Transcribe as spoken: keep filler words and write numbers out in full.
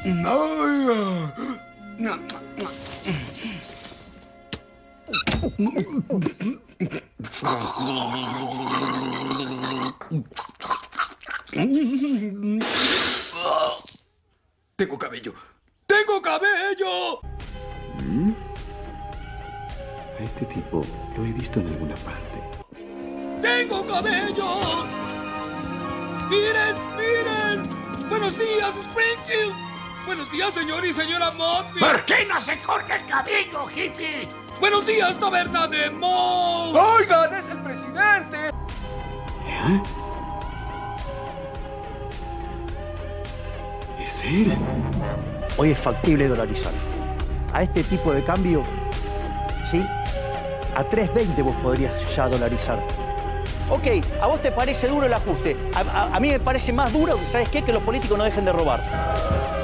Tengo cabello. ¡Tengo cabello! ¿Mm? A este tipo lo he visto en alguna parte. ¡Tengo cabello! ¡Miren! ¡Miren! ¡Buenos días, Springfield! ¡Buenos días, señor y señora Mosby! ¿Por qué no se corta el cabello, hippie? ¡Buenos días, taberna de Moe! ¡Oigan, es el presidente! ¿Eh? ¿Es él? Hoy es factible dolarizar. A este tipo de cambio, ¿sí? A tres veinte vos podrías ya dolarizar. Ok, a vos te parece duro el ajuste. A, a, a mí me parece más duro, ¿sabes qué? Que los políticos no dejen de robar.